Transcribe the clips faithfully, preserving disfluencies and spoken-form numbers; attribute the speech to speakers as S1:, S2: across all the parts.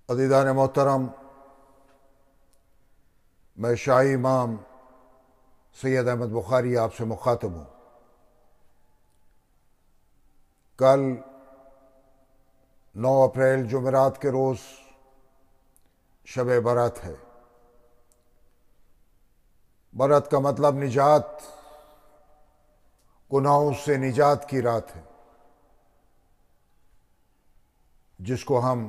S1: عزیزان محترم، میں شاہی امام سید احمد بخاری آپ سے مخاطب ہوں۔ کل نو اپریل جمعرات کے روز شب برات ہے۔ برات کا مطلب نجات، گناہوں سے نجات کی رات ہے، جس کو ہم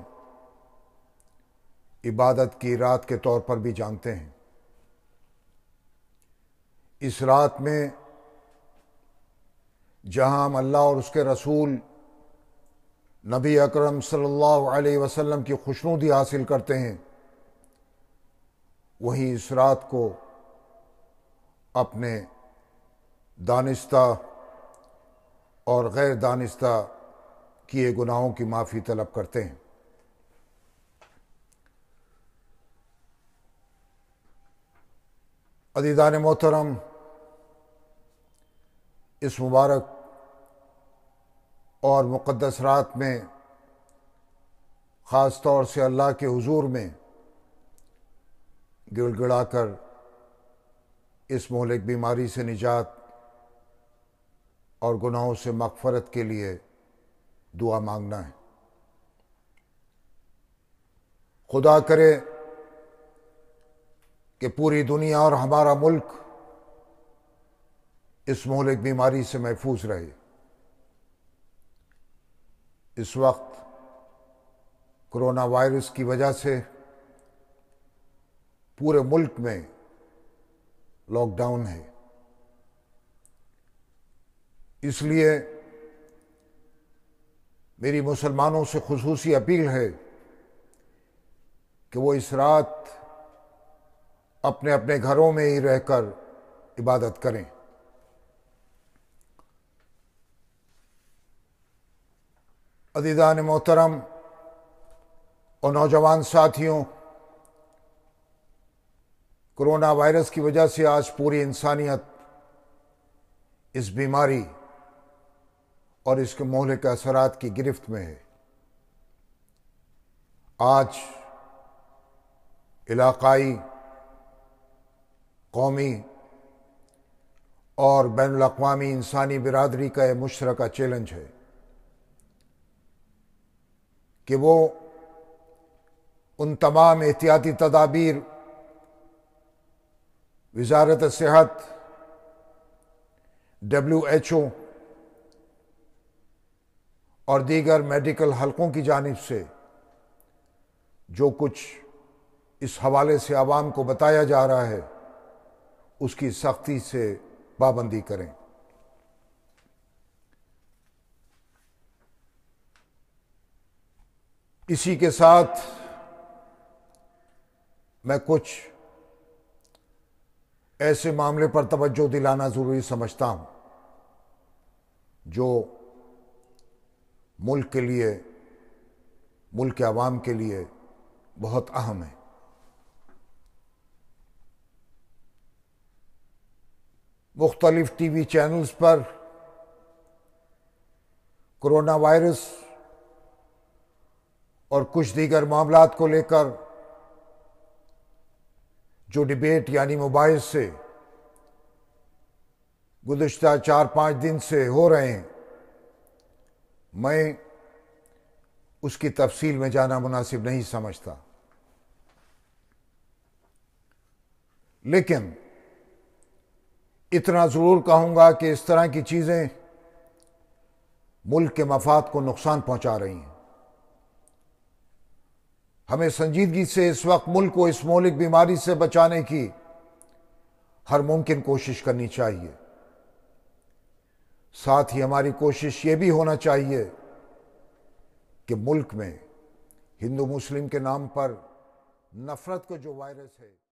S1: عبادت کی رات کے طور پر بھی جانتے ہیں۔ اس رات میں جہاں ہم اللہ اور اس کے رسول نبی اکرم صلی اللہ علیہ وسلم کی خوشنودی حاصل کرتے ہیں، وہیں اس رات کو اپنے دانستہ اور غیر دانستہ کیے گناہوں کی معافی طلب کرتے ہیں۔ عزیزان محترم، اس مبارک اور مقدس رات میں خاص طور سے اللہ کے حضور میں گڑ گڑا کر اس مہلک بیماری سے نجات اور گناہوں سے مغفرت کے لیے دعا مانگنا ہے۔ خدا کرے کہ پوری دنیا اور ہمارا ملک اس مہلک بیماری سے محفوظ رہے۔ اس وقت کرونا وائرس کی وجہ سے پورے ملک میں لاک ڈاؤن ہے، اس لیے میری مسلمانوں سے خصوصی اپیل ہے کہ وہ اس رات اپنے اپنے گھروں میں ہی رہ کر عبادت کریں۔ عزیزان محترم اور نوجوان ساتھیوں، کرونا وائرس کی وجہ سے آج پوری انسانیت اس بیماری اور اس کے مہلک اثرات کی گرفت میں ہے۔ آج علاقائی، قومی اور بین الاقوامی انسانی برادری کا یہ مشترکہ چیلنج ہے کہ وہ ان تمام احتیاطی تدابیر وزارت صحت، ڈبلیو ایچ او اور دیگر میڈیکل حلقوں کی جانب سے جو کچھ اس حوالے سے عوام کو بتایا جا رہا ہے، اس کی سختی سے پابندی کریں۔ اسی کے ساتھ میں کچھ ایسے معاملے پر توجہ دلانا ضروری سمجھتا ہوں جو ملک کے لیے، ملک کے عوام کے لیے بہت اہم ہے۔ مختلف ٹی وی چینلز پر کرونا وائرس اور کچھ دیگر معاملات کو لے کر جو ڈیبیٹ یعنی مباحثے گزشتہ چار پانچ دن سے ہو رہے ہیں، میں اس کی تفصیل میں جانا مناسب نہیں سمجھتا، لیکن اتنا ضرور کہوں گا کہ اس طرح کی چیزیں ملک کے مفاد کو نقصان پہنچا رہی ہیں۔ ہمیں سنجیدگی سے اس وقت ملک کو اس مہلک بیماری سے بچانے کی ہر ممکن کوشش کرنی چاہیے۔ ساتھ ہی ہماری کوشش یہ بھی ہونا چاہیے کہ ملک میں ہندو مسلم کے نام پر نفرت کا جو وائرس ہے